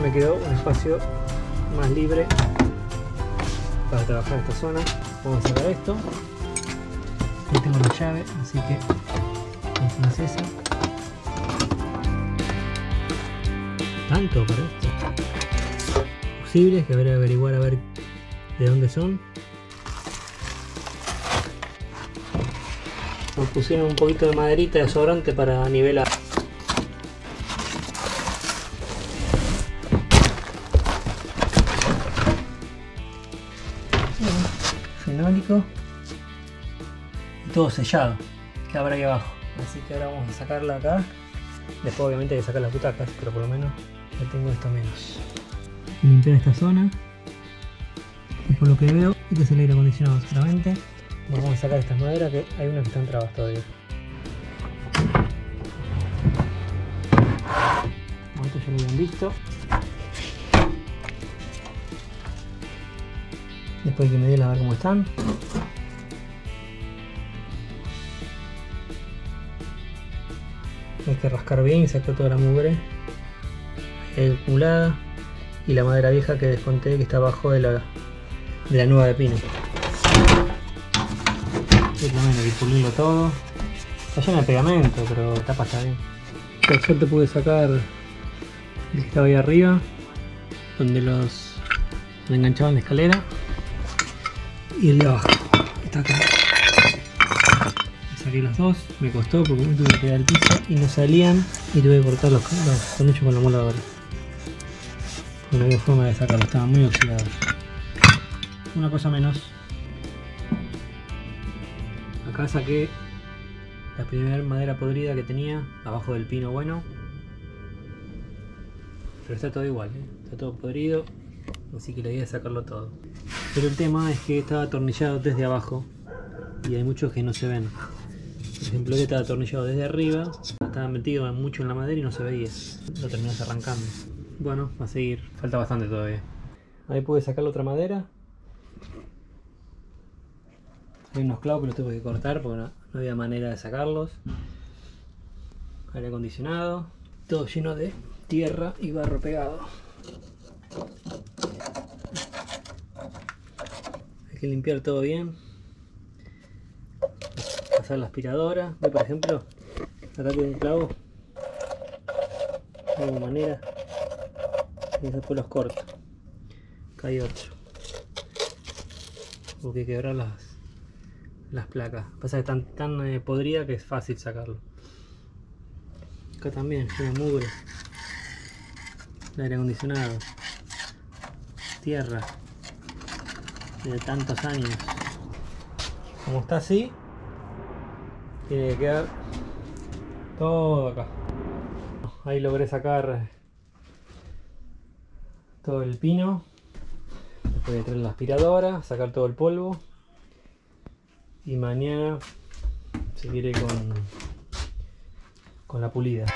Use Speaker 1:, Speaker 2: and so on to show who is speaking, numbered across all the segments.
Speaker 1: me quedó un espacio más libre para trabajar esta zona. Vamos a sacar esto. Aquí tengo la llave, así que no es esa. Tanto para esto. Fusibles que habrá que averiguar a ver de dónde son. Nos pusieron un poquito de maderita de sobrante para nivelar. Fenólico y todo sellado que habrá ahí abajo, así que ahora vamos a sacarla acá. Después obviamente hay que sacar las butacas, pero por lo menos ya tengo esto menos. Limpiar esta zona y por lo que veo este es el aire acondicionado seguramente. Vamos a sacar estas maderas que hay unas que están trabas todavía. Esto ya lo habían visto. Después hay que medirlas a ver cómo están. Hay que rascar bien y sacar toda la mugre acumulada y la madera vieja que desconté que está abajo de la nueva de pino. Y también hay que pulirlo todo. Está lleno de pegamento, pero la tapa está bien. Por suerte pude sacar el que estaba ahí arriba, donde los enganchaban la escalera. Y el de abajo, está acá. Saqué los dos, me costó porque me tuve que pegar el piso y no salían y tuve que cortar los tornillos con la moladora. No había forma de sacarlo, estaban muy oxidados. Una cosa menos. Acá saqué la primera madera podrida que tenía abajo del pino bueno. Pero está todo igual, está todo podrido, así que la idea es sacarlo todo. Pero el tema es que estaba atornillado desde abajo y hay muchos que no se ven. Por ejemplo, este estaba atornillado desde arriba, estaba metido mucho en la madera y no se veía. Lo terminas arrancando. Bueno, va a seguir, falta bastante todavía. Ahí pude sacar la otra madera. Hay unos clavos que los tuve que cortar porque no había manera de sacarlos. Aire acondicionado, todo lleno de tierra y barro pegado. Hay que limpiar todo bien, pasar la aspiradora. Ve, por ejemplo, acá tengo un clavo, de alguna manera, y después los corto. Acá hay otro, porque hay que quebrar las placas. Pasa que están tan podridas que es fácil sacarlo. Acá también tiene mugre, el aire acondicionado, tierra de tantos años. Como está así, tiene que quedar todo acá. Ahí logré sacar todo el pino. Después voy a traer la aspiradora, sacar todo el polvo y mañana seguiré con la pulida.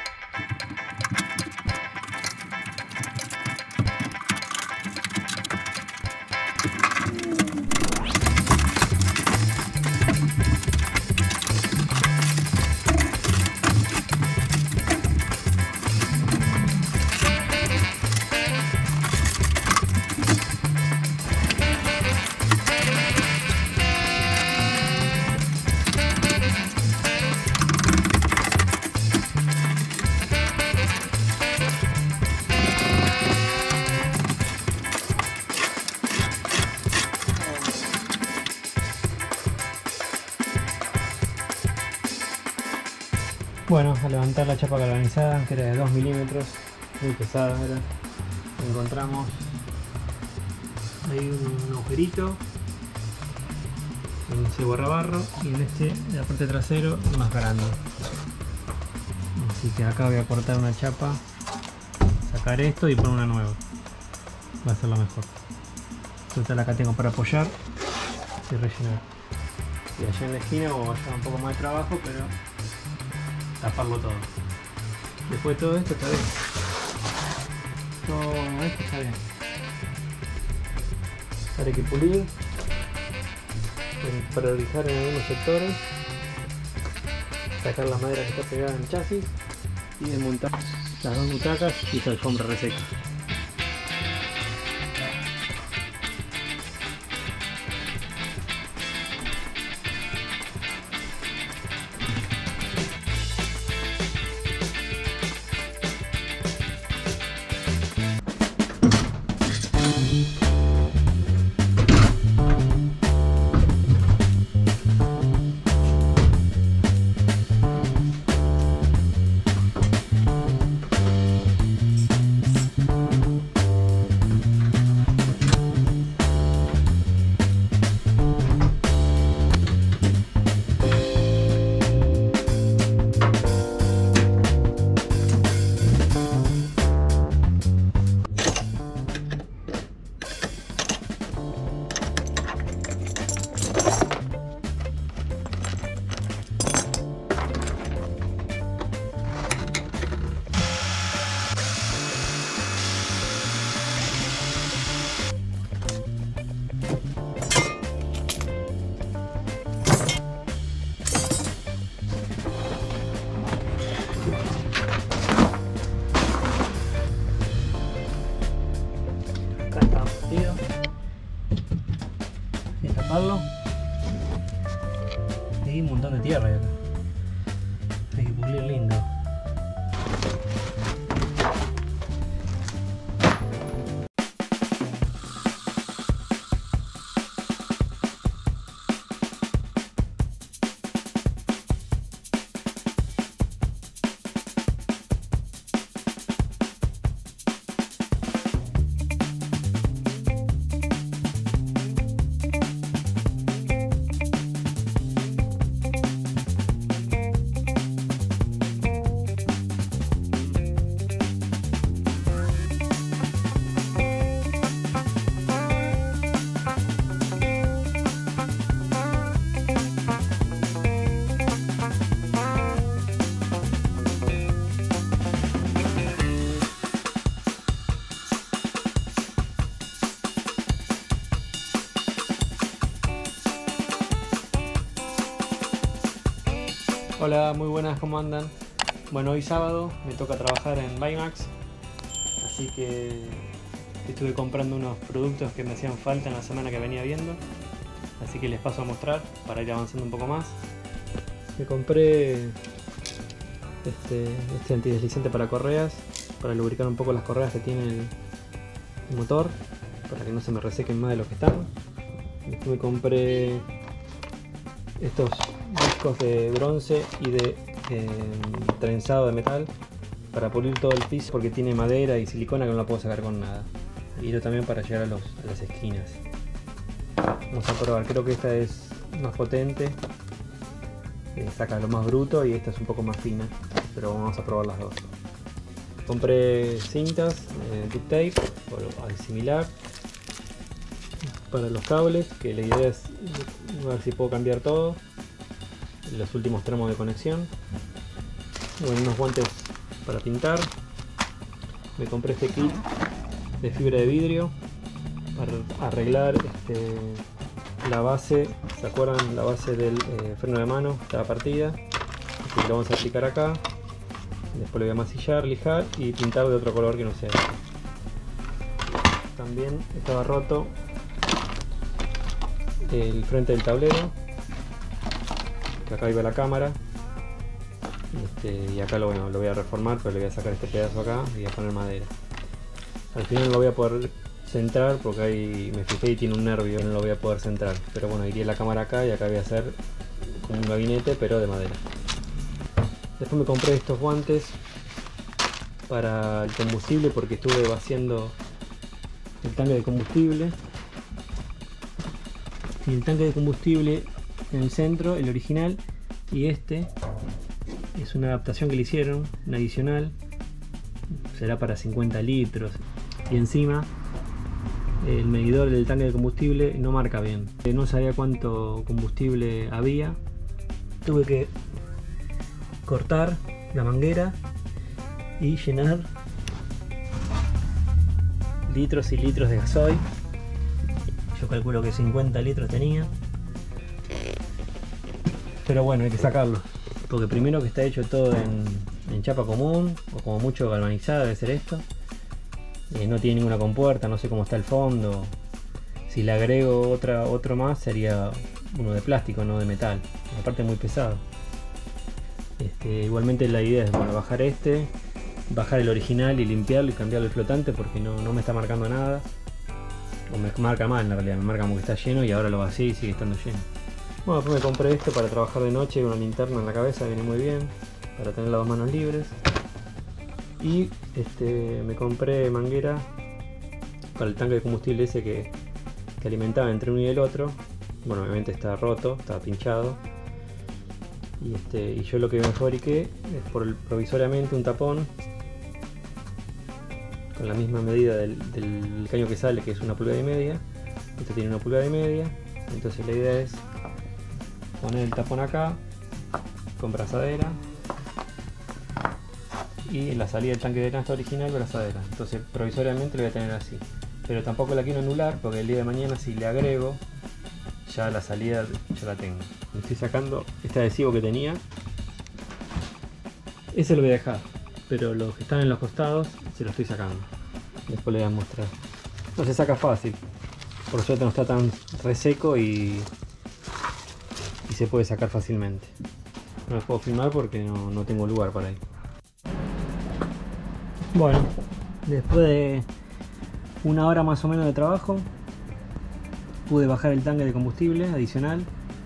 Speaker 1: Bueno, a levantar la chapa galvanizada, que era de 2 milímetros, muy pesada era. Encontramos ahí un agujerito en ese borrabarro y en este de la parte trasero más grande. Así que acá voy a cortar una chapa, sacar esto y poner una nueva. Va a ser lo mejor. Total, acá tengo para apoyar y rellenar. Y allá en la esquina vamos a hacer un poco más de trabajo, pero taparlo todo. Después todo esto está bien. Todo esto está bien. Ahora hay que pulir para lijar en algunos sectores, sacar la madera que está pegada en el chasis y desmontar las dos butacas y esta alfombra reseca. bajarlo. Hay un montón de tierra acá. Hay que pulir lindo. Hola, muy buenas, ¿cómo andan? Bueno, hoy sábado me toca trabajar en Baymax, así que estuve comprando unos productos que me hacían falta en la semana que venía viendo, así que les paso a mostrar para ir avanzando un poco más. Me compré este antideslizante para correas, para lubricar un poco las correas que tiene el motor, para que no se me resequen más de lo que están. Después me compré estos discos de bronce y de trenzado de metal para pulir todo el piso, porque tiene madera y silicona que no la puedo sacar con nada. Y yo también para llegar a las esquinas. Vamos a probar, creo que esta es más potente, saca lo más bruto, y esta es un poco más fina, pero vamos a probar las dos. Compré cintas, duct tape o similar para los cables, que la idea es ver si puedo cambiar todo, los últimos tramos de conexión. Bueno, unos guantes para pintar. Me compré este kit de fibra de vidrio para arreglar la base. ¿Se acuerdan? La base del freno de mano estaba partida, así que lo vamos a aplicar acá. Después lo voy a masillar, lijar y pintar de otro color que no sea. También estaba roto el frente del tablero, que acá iba la cámara, y acá lo voy a reformar, pero le voy a sacar este pedazo acá y voy a poner madera. Al final no lo voy a poder centrar porque ahí me fijé y tiene un nervio, no lo voy a poder centrar, pero bueno, iría la cámara acá y acá voy a hacer como un gabinete pero de madera. Después me compré estos guantes para el combustible, porque estuve vaciando el tanque de combustible. Y el tanque de combustible en el centro, el original, y este es una adaptación que le hicieron, una adicional, será para 50 litros, y encima el medidor del tanque de combustible no marca bien, no sabía cuánto combustible había, tuve que cortar la manguera y llenar litros y litros de gasoil. Yo calculo que 50 litros tenía. Pero bueno, hay que sacarlo, porque primero que está hecho todo en chapa común, o como mucho galvanizada debe ser esto. No tiene ninguna compuerta, no sé cómo está el fondo. Si le agrego otro más sería uno de plástico, no de metal. Aparte muy pesado. Igualmente la idea es, bueno, bajar bajar el original y limpiarlo y cambiarlo el flotante, porque no me está marcando nada. O me marca mal, en realidad me marca como que está lleno, y ahora lo vacío y sigue estando lleno. Bueno, después me compré esto para trabajar de noche, una linterna en la cabeza, viene muy bien para tener las dos manos libres. Y me compré manguera para el tanque de combustible ese que alimentaba entre uno y el otro. Bueno, obviamente está roto, está pinchado. Y yo lo que me fabriqué es provisoriamente un tapón con la misma medida del caño que sale, que es 1,5 pulgadas. Este tiene 1,5 pulgadas. Entonces la idea es poner el tapón acá con brazadera, y en la salida del tanque de nafta original brazadera. Entonces provisoriamente lo voy a tener así, pero tampoco la quiero anular, porque el día de mañana si le agrego ya la salida ya la tengo. Me estoy sacando este adhesivo que tenía, ese lo voy a dejar, pero los que están en los costados se los estoy sacando. Después les voy a mostrar. No se saca fácil, Por suerte no está tan reseco y se puede sacar fácilmente. No lo puedo filmar porque no tengo lugar para ir. Bueno, después de una hora más o menos de trabajo, pude bajar el tanque de combustible adicional.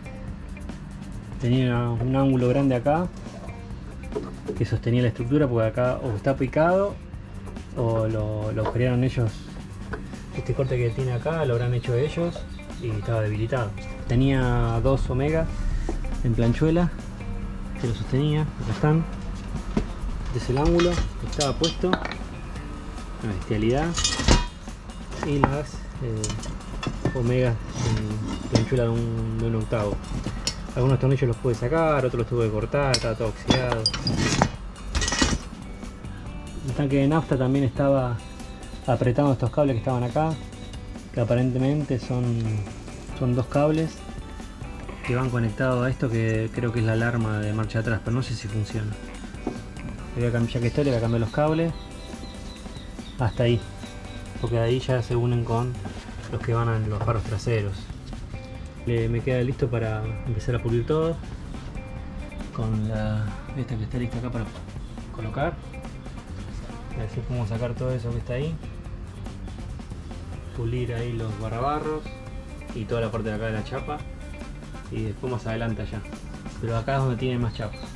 Speaker 1: Tenía un ángulo grande acá que sostenía la estructura, porque acá o está picado o lo agujerearon ellos. Este corte que tiene acá lo habrán hecho ellos y estaba debilitado. Tenía 2 Omega en planchuela que lo sostenía. Acá están. Este es el ángulo que estaba puesto. Una bestialidad. Y las Omega en planchuela de un octavo. Algunos tornillos los pude sacar, otros los tuve que cortar, estaba todo oxidado. El tanque de nafta también estaba apretando estos cables que estaban acá, que aparentemente son 2 cables que van conectados a esto, que creo que es la alarma de marcha atrás, pero no sé si funciona. Ya que estoy, le voy a cambiar los cables hasta ahí, porque de ahí ya se unen con los que van a los faros traseros. Me queda listo para empezar a pulir todo con esta que está lista acá para colocar. Así podemos sacar todo eso que está ahí, pulir ahí los barrabarros y toda la parte de acá de la chapa, y después más adelante allá, pero acá es donde tiene más chapa.